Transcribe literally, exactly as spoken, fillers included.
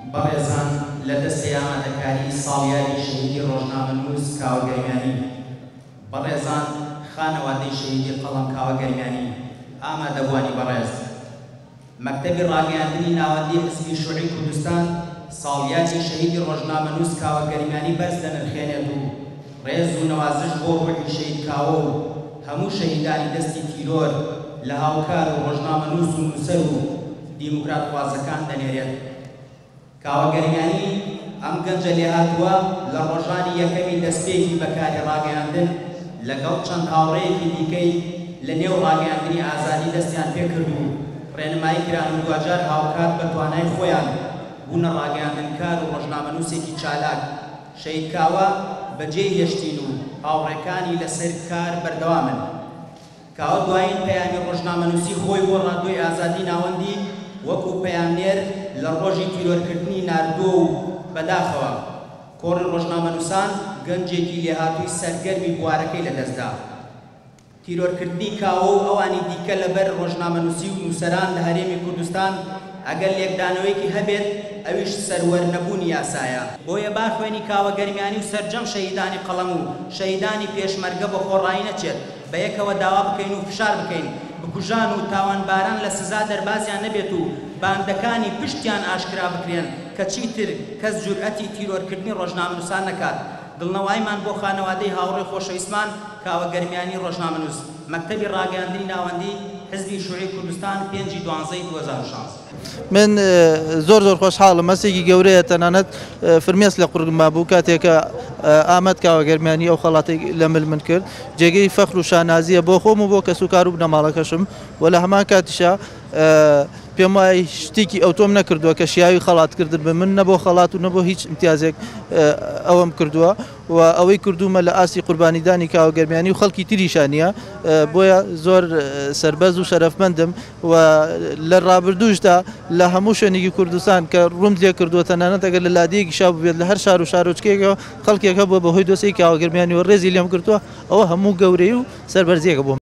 بەڕێزان لە دەستی ئامادەکاری ساڵیادی شەهیدی ڕۆژنامەنووس کاوە گەرمیانی بەڕێزان خانەوادەی شەهیدی قەڵەم کاوە گەرمیانی ئامادەبوانی بەڕێز مەکتەبی ڕاگەیاندنی ناوەندی حزبی شوعی کوردستان ساڵیادی شەهیدی ڕۆژنامەنووس کاوە گەرمیانی بەرز دەنرخێنێت و ڕێز و نەوازش بۆ ڕوحی شەهید کاوە و هەموو شەهیدانی دەستی تیرۆر لە هاوکار و ڕۆژنامەنووس و نووسەر و دیموکراتوازەکان دەنێرێت. کاوە گەرمیانی ئەم گەنجە لێهاتووە لە ڕۆژانی یەکەمی دەستپێکی بەکاری ڕاگەیاندن لەگەڵ چەند هاوڕێیەکی دیکەی لە نێو ڕاگەیاندنی ئازادی دەستیان پێکرد و ڕێنمایی کران و دوجار هاوکات بە توانای خۆیان بوونە ڕاگەیاندنکار و ڕۆژنامەنووسێکی چالاک. شەهید کاوە بەجێی هێشتین و هاوڕێکانی لەسەر کار بەردەوامن. کاوە دوایین پەیامی ڕۆژنامەنووسی خۆی بۆ ڕادیۆی ئازادی ناوەندی وەکو پەیامنێر لە ڕۆژی تیرۆرکردنی ناردووە و بەداخەوە کۆڕی ڕۆژنامەنووسان گەنجێکی لێهاتووی سەرگەرمی بوارەکەی لەدەستدا. تیرۆرکردنی کاوە و ئەوانی دیکە لەبەر ڕۆژنامەنووسی و نووسەران لە هەرێمی کوردستان ئەگەر لێکدانەوەیەکی هەبێت ئەویش سەروەرنەبوونی یاسایە. بۆیە با خوێنی کاوە گەرمیانی و سەرجەم شەهیدانی قەڵەم و شەهیدانی پێشمەرگە بە خۆڕایی نەچێت بە یەکەوە داوا بکەین و فشار بکەین بکوژان و تاوانباران لە سزا دەربازیان نەبێت و باندەکانی پشتیان ئاشکرا بکرێن کە چیتر کەس جورئەتی تیرۆرکردنی ڕۆژنامەنووسان نەکات. دڵنەوایمان بۆ خانەوادەی هاوڕێی خۆشەویستمان کاوە گەرمیانی ڕۆژنامەنووس مەکتەبی ڕاگەیاندنی ناوەندی حزبی شوعی کوردستان پێنجی دوانزەی دوو هەزار و شانزە. من زۆر زۆر خۆشحاڵم مەسێکی گەورەیە تەنانەت فرمێس لە قورگما بوو کاتێکە ئامەد کاوە گەرمیانی ئەو خەڵاتی لە مل من کرد جێگەی فەخر و شانازیە بۆ خۆم و بۆ کەس و کار و بنەماڵەکەشم و لە هەمان کاتیشە پێم وای شتێکی ئەو تۆم نەکردووە کە شیاوی خەڵاتکردن بە من نەبۆ خەڵات و نەبۆ هیچ امتیازێک ئەوەم کردووە و ئەوەی کردومە لە ئاسی قوربانیدانی کاوە گەرمیانی و خەڵکی تریشانیە بۆیە زۆر سەربەز و شەرەفمەندم و لە ڕابردووشدا لە هەموو شوێنێکی کوردستان کە ڕووم لێ کردووە تەنانەت ئەگەر لە لادەیەکی شاو بێت لە هەر شار و شارۆچکێکەوە خەڵکێکە بووە بەهۆی دۆسەی کاوە گەرمیانی و ڕێزی لێم کردووە ئەوە هەموو گەورەی و سەربەرزیەکە بووم.